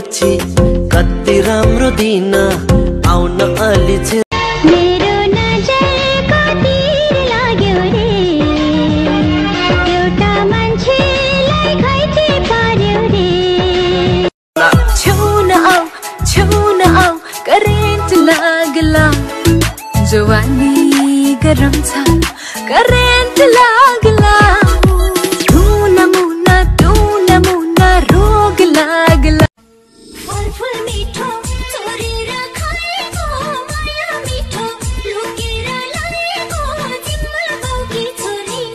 पछि कति राम्रो दिन आउन अलि छ। मेरो नजरको तीर लाग्यो रे, एउटा मान्छेलाई घाइते पार्यो रे। छुन आऊ करेन्ट लाग्ला, जवानी गरम छ करेन्ट लाग्ला। रोग लागला। फल मिठो चोरेर खाएको माया मिठो, लुकेर लागेको जिम्मा बाउकी छोरी।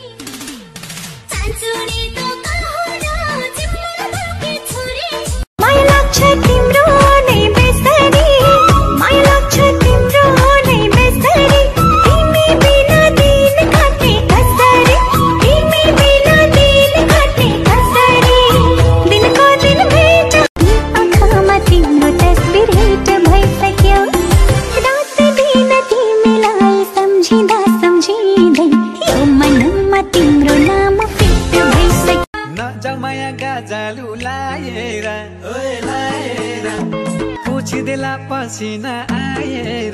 चान्चुनी त कहाँ जिम्मा बाउकी छोरी। माया लाग्छ तिम्रो नै बेसरी, माया लाग्छ तिम्रो नै बेसरी। तिमी बिना दिन काट्ने कसरी, तिमी बिना दिन काट्ने कसरी। दिनको दिन भेट आँखामा तिम्रो तस्बिर हेट भइसक्यो। रात दिन तिमीलाई सम्झिँदा सम्झिँदै यो मनमा तिम्रो नाम फिट भइसक्यो। नजमाया गाजालु लाएर पुछिदेला पसिना आएर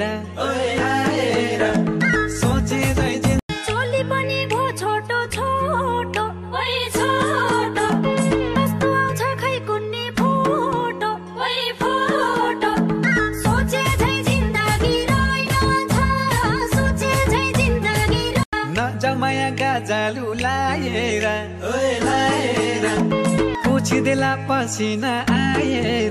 सोचे चोली पनि भो छोटो छोटो, ओइ छोटो। कस्तो आउँछ खै कुन्नी फोटो, ओइ फोटो। सोचे झै जिन्दगी रहेन छ, सोचे झै जिन्दगी। नजमाया गाजालु लाएर पुछिदेला पसिना आएर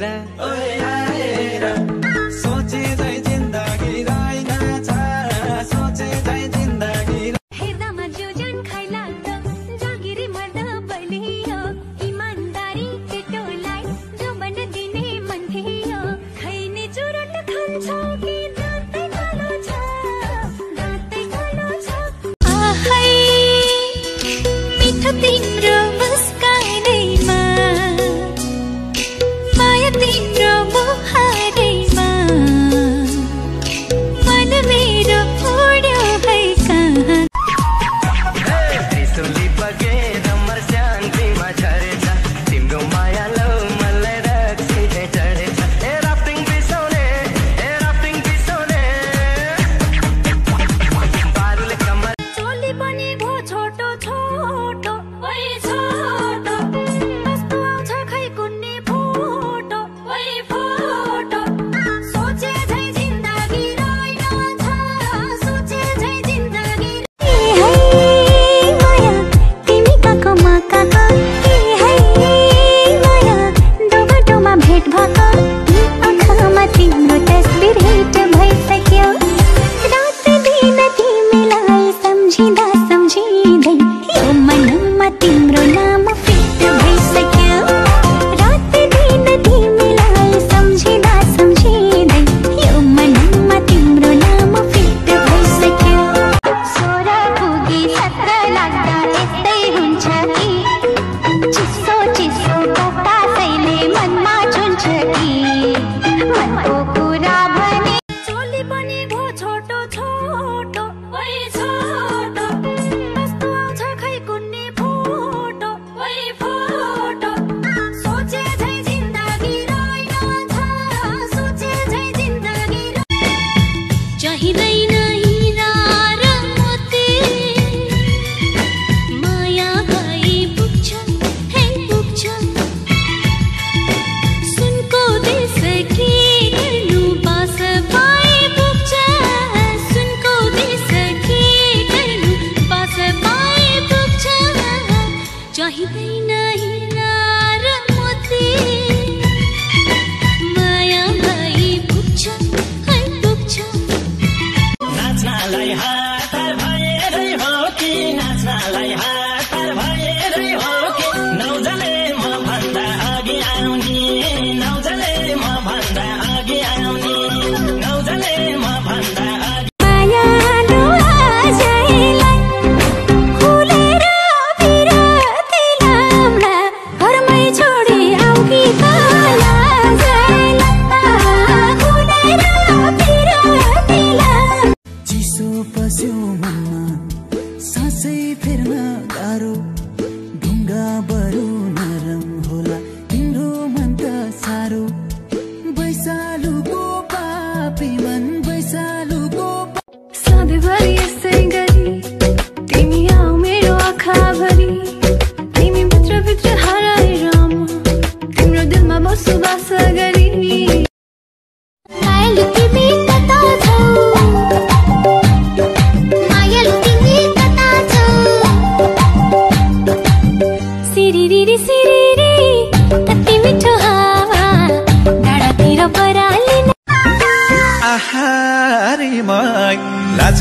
सोचे झै जिन्दगी रहेन छ, सोचे झै जिन्दगी। हेर्दामा जो जान खाइ लाग्दो, जागिरी मर्दा बलियो। इमानदारी केटोलाई जो बन्न दिने मन थियो। खैनी चुरोट खान्छौ कि दाँतै कालो छ, दाँतै कालो छ। आहै मिठो तिम्रो मुस्कानैमा, माया तिम्रो मुहारैमा।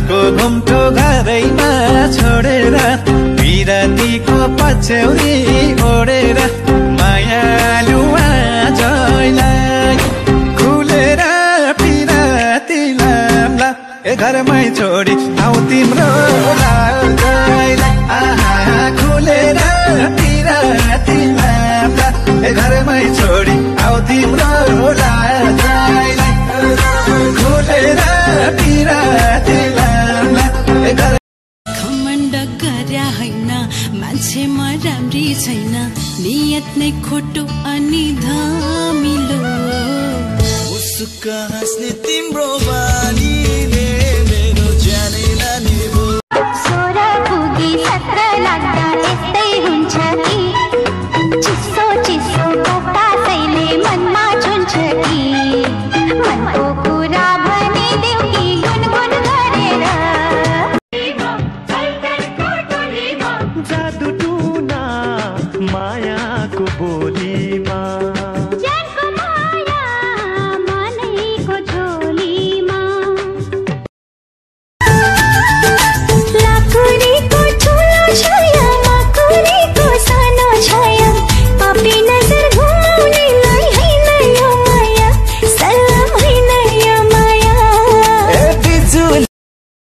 लाजको घुम्टो घरैमा छोडेर विरतीको पछ्यौरी ओडेर मायालु आजैलाई खुलेर पिराती लाम्ला ए घरमै छोडी आऊ तिम्रो लाजैलाई आहा खुलेर पिराती लाम्ला ए घरमै छोडी आऊ तिम्रो लाजैलाई खुलेर पिराती लाम्ला ए घर खमण्ड गर्या हैन मान्छेमा राम्री छैन नियत नै खोटो अनि धमिलो मुसुक्क हाँस्ने तिम्रो बानी